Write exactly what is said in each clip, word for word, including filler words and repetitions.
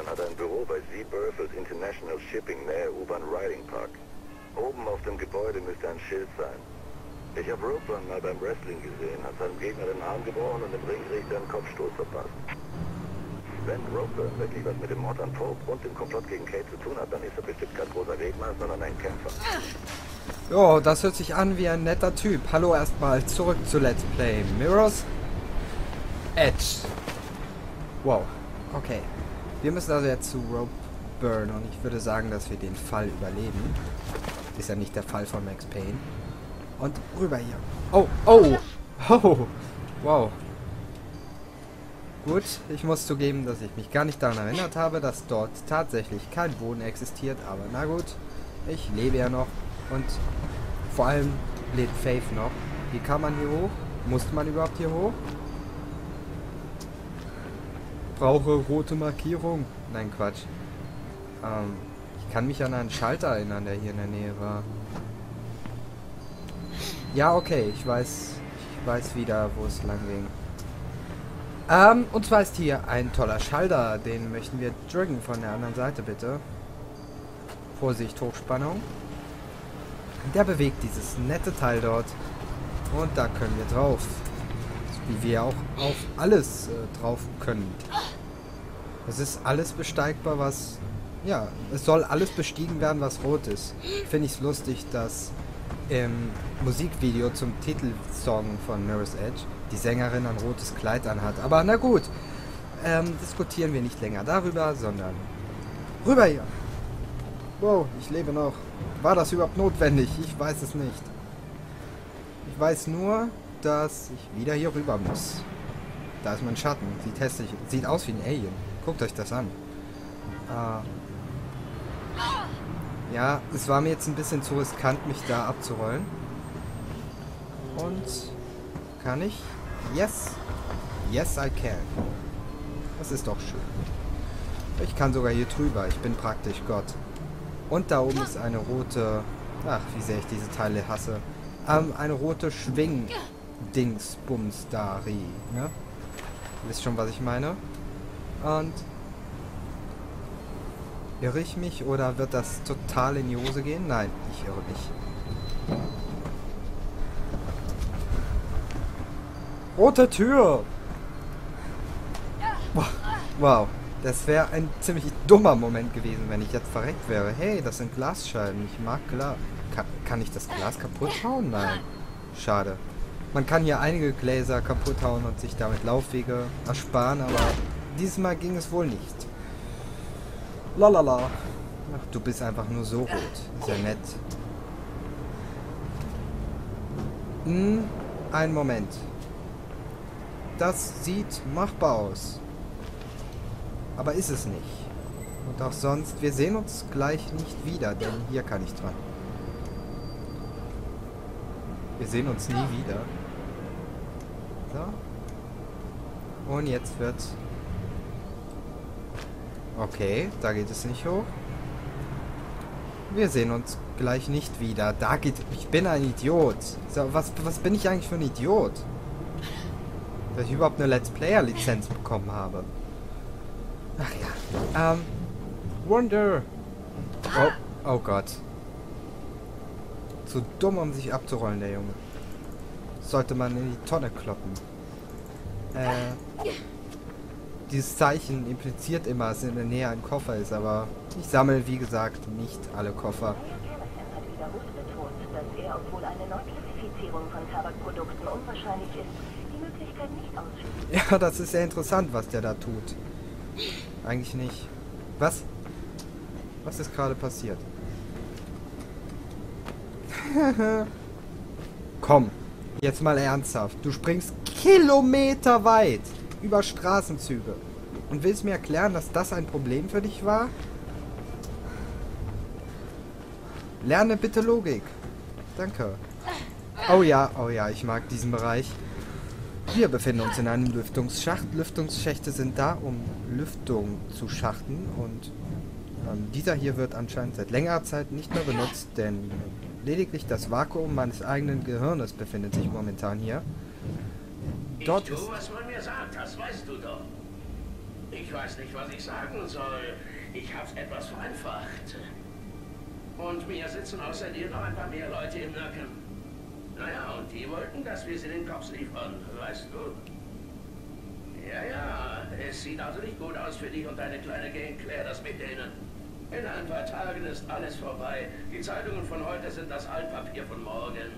hat ein Büro bei Z. Berthold International Shipping nähe U-Bahn Riding Park. Oben auf dem Gebäude müsste ein Schild sein. Ich habe Roper mal beim Wrestling gesehen, hat seinem Gegner den Arm gebrochen und dem Ringrichter einen Kopfstoß verpasst. Wenn Roper wirklich was mit dem Mord an Pope und dem Komplott gegen Kate zu tun hat, dann ist er bestimmt kein großer Redner, sondern ein Kämpfer. Jo, das hört sich an wie ein netter Typ. Hallo erstmal, zurück zu Let's Play Mirror's Edge. Wow, okay. Wir müssen also jetzt zu Rope Burn und ich würde sagen, dass wir den Fall überleben. Ist ja nicht der Fall von Max Payne. Und rüber hier. Oh, oh, oh, wow. Gut, ich muss zugeben, dass ich mich gar nicht daran erinnert habe, dass dort tatsächlich kein Boden existiert. Aber na gut, ich lebe ja noch. Und vor allem lebt Faith noch. Wie kann man hier hoch? Musste man überhaupt hier hoch? Brauche rote Markierung. Nein, Quatsch. Ähm, ich kann mich an einen Schalter erinnern, der hier in der Nähe war. Ja, okay, ich weiß, ich weiß wieder, wo es lang ging. Ähm, und zwar ist hier ein toller Schalter. Den möchten wir drücken von der anderen Seite, bitte. Vorsicht, Hochspannung. Der bewegt dieses nette Teil dort. Und da können wir drauf. Wie wir auch auf alles äh, drauf können. Es ist alles besteigbar, was... Ja, es soll alles bestiegen werden, was rot ist. Finde ich es lustig, dass im Musikvideo zum Titelsong von Mirror's Edge die Sängerin ein rotes Kleid anhat. Aber na gut, ähm, diskutieren wir nicht länger darüber, sondern rüber hier. Wow, ich lebe noch. War das überhaupt notwendig? Ich weiß es nicht. Ich weiß nur, dass ich wieder hier rüber muss. Da ist mein Schatten. Sieht hässlich, sieht aus wie ein Alien. Guckt euch das an. Äh, ja, es war mir jetzt ein bisschen zu riskant, mich da abzurollen. Und kann ich? Yes. Yes, I can. Das ist doch schön. Ich kann sogar hier drüber. Ich bin praktisch Gott. Und da oben ist eine rote... Ach, wie sehr ich diese Teile hasse. Ähm, eine rote Schwing-Dings-Bums-Dari. Ne? Ihr wisst schon, was ich meine? Und... Irre ich mich oder wird das total in die Hose gehen? Nein, ich irre mich. Rote Tür! Wow, das wäre ein ziemlich dummer Moment gewesen, wenn ich jetzt verreckt wäre. Hey, das sind Glasscheiben. Ich mag Glas. Kann, kann ich das Glas kaputt hauen? Nein. Schade. Man kann hier einige Gläser kaputt hauen und sich damit Laufwege ersparen, aber dieses Mal ging es wohl nicht. Lalala. Ach, du bist einfach nur so rot. Sehr nett. Hm, einen Moment. Das sieht machbar aus. Aber ist es nicht. Und auch sonst, wir sehen uns gleich nicht wieder, denn hier kann ich dran. Wir sehen uns nie wieder. So. Und jetzt wird... Okay, da geht es nicht hoch. Wir sehen uns gleich nicht wieder. Da geht... Ich bin ein Idiot. So, was, was bin ich eigentlich für ein Idiot? Dass ich überhaupt eine Let's Player-Lizenz bekommen habe. Ach ja. Ähm... Wonder! Oh, oh Gott. Zu dumm, um sich abzurollen, der Junge. Sollte man in die Tonne kloppen. Äh... Dieses Zeichen impliziert immer, dass in der Nähe ein Koffer ist, aber ich sammle, wie gesagt, nicht alle Koffer. Ja, das ist sehr interessant, was der da tut. Eigentlich nicht. Was? Was ist gerade passiert? Komm, jetzt mal ernsthaft. Du springst kilometerweit über Straßenzüge und willst mir erklären, dass das ein Problem für dich war? Lerne bitte Logik. Danke. Oh ja, oh ja, ich mag diesen Bereich. Wir befinden uns in einem Lüftungsschacht. Lüftungsschächte sind da, um Lüftung zu schachten und ähm, dieser hier wird anscheinend seit längerer Zeit nicht mehr benutzt, denn lediglich das Vakuum meines eigenen Gehirnes befindet sich momentan hier. Dort ist... was man mir sagt, das weißt du doch. Ich weiß nicht, was ich sagen soll. Ich hab's etwas vereinfacht. Und mir sitzen außer dir noch ein paar mehr Leute im Nacken. Naja, und die wollten, dass wir sie den Cops liefern, weißt du? Ja, ja, es sieht also nicht gut aus für dich und deine kleine Gang. Klär das mit denen. In ein paar Tagen ist alles vorbei. Die Zeitungen von heute sind das Altpapier von morgen.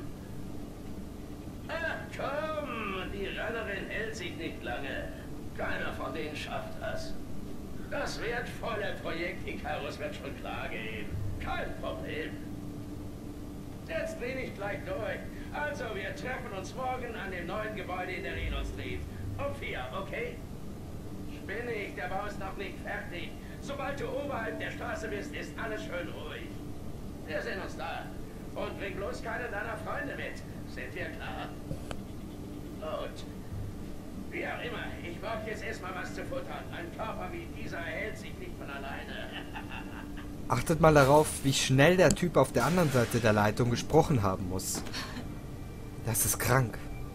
Ah, komm, die Rennerin hält sich nicht lange. Keiner von denen schafft das. Das wertvolle Projekt Icarus wird schon klar gehen. Kein Problem. Jetzt dreh ich gleich durch. Also, wir treffen uns morgen an dem neuen Gebäude in der Reno Street. Um vier, okay? Spinnig, der Bau ist noch nicht fertig. Sobald du oberhalb der Straße bist, ist alles schön ruhig. Wir sehen uns da. Und bring bloß keine deiner Freunde mit. Sind wir klar? Gut. Wie auch immer, ich brauche jetzt erstmal was zu futtern. Ein Körper wie dieser erhält sich nicht von alleine. Achtet mal darauf, wie schnell der Typ auf der anderen Seite der Leitung gesprochen haben muss. Das ist krank.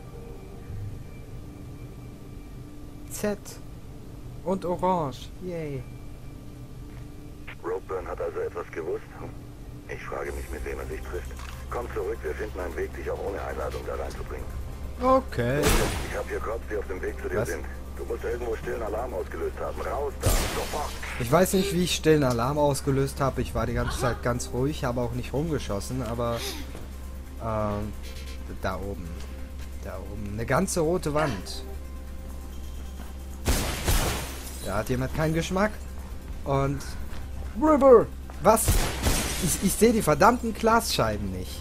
Z. Und Orange. Yay. Ropeburn hat also etwas gewusst. Ich frage mich, mit wem er sich trifft. Komm zurück, wir finden einen Weg, dich auch ohne Einladung da reinzubringen. Okay. Ich habe hier Cops, die auf dem Weg zu dir Was? sind. Du musst irgendwo stillen Alarm ausgelöst haben. Raus da, sofort. Ich weiß nicht, wie ich stillen Alarm ausgelöst habe. Ich war die ganze Zeit ganz ruhig, habe auch nicht rumgeschossen, aber ähm, da oben. Da oben. Eine ganze rote Wand. Da hat jemand keinen Geschmack. Und River! Was? Ich, ich sehe die verdammten Glasscheiben nicht.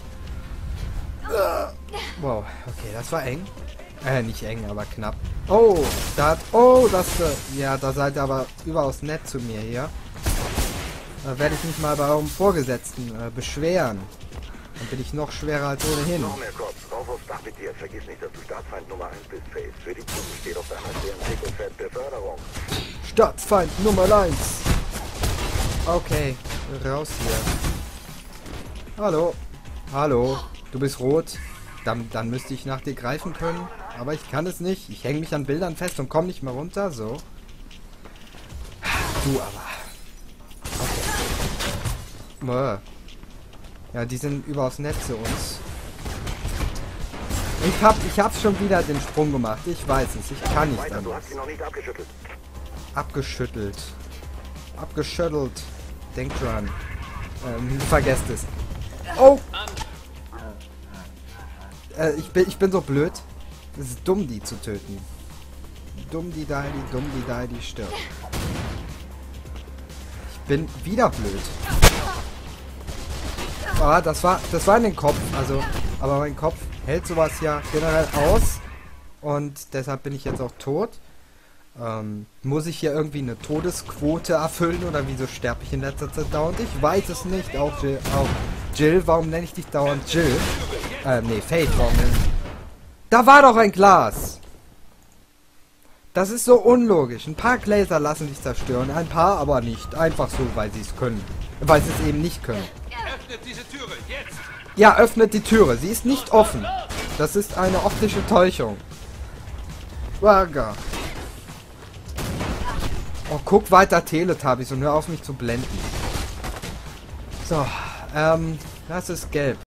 Wow, okay, das war eng. Äh, nicht eng, aber knapp. Oh, da hat... Oh, das... Äh, ja, da seid ihr aber überaus nett zu mir hier. Da werde ich mich mal bei eurem Vorgesetzten äh, beschweren. Dann bin ich noch schwerer als ohnehin. Noch mehr Cops, rauf aufs Dach mit dir. Vergiss nicht, dass du Staatsfeind Nummer eins bist, Face. Für die Zukunft steht auf deiner Stirn dick und fett Beförderung. Staatsfeind Nummer eins. Okay, raus hier. Hallo. Hallo. Du bist rot. Dann, dann müsste ich nach dir greifen können. Aber ich kann es nicht. Ich hänge mich an Bildern fest und komme nicht mehr runter. So. Du aber. Okay. Ja, die sind überaus nett zu uns. Ich hab, ich hab schon wieder den Sprung gemacht. Ich weiß es. Ich kann nicht Weiter, du anders. hast ihn noch nicht abgeschüttelt. Abgeschüttelt. Abgeschüttelt. Denkt dran. Ähm, vergesst es. Oh! Äh, ich bin, ich bin so blöd. Es ist dumm, die zu töten. Dumm die da, die dumm die da, die stirbt. Ich bin wieder blöd. Ah, das war, das war in den Kopf. Also, aber mein Kopf hält sowas ja generell aus. Und deshalb bin ich jetzt auch tot. Ähm, muss ich hier irgendwie eine Todesquote erfüllen oder wieso sterbe ich in letzter Zeit dauernd? Ich weiß es nicht. Auch Jill, auch Jill, warum nenne ich dich dauernd Jill? Ähm, nee, Faith, warum nenne ich... Da war doch ein Glas! Das ist so unlogisch. Ein paar Gläser lassen sich zerstören, ein paar aber nicht. Einfach so, weil sie es können. Weil sie es eben nicht können. Öffnet diese Türe, jetzt! Ja, öffnet die Türe. Sie ist nicht offen. Das ist eine optische Täuschung. Waga. Oh, guck weiter Teletubbies und hör auf mich zu blenden. So, ähm, das ist gelb.